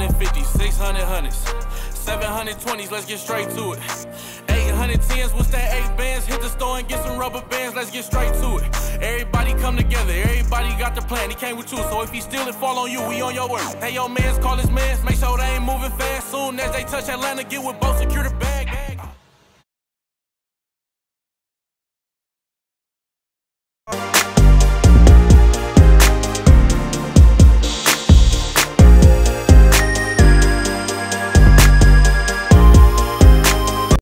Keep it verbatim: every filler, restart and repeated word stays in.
hundred fifties, six hundred hundreds, seven hundred twenties, let's get straight to it. eight hundred tens, what's that eight bands? Hit the store and get some rubber bands, let's get straight to it. Everybody come together, everybody got the plan, he came with you, so if he steal it, fall on you, we on your work. Hey, yo, mans, call his mans, make sure they ain't moving fast. Soon as they touch Atlanta, get with both, secure the bag.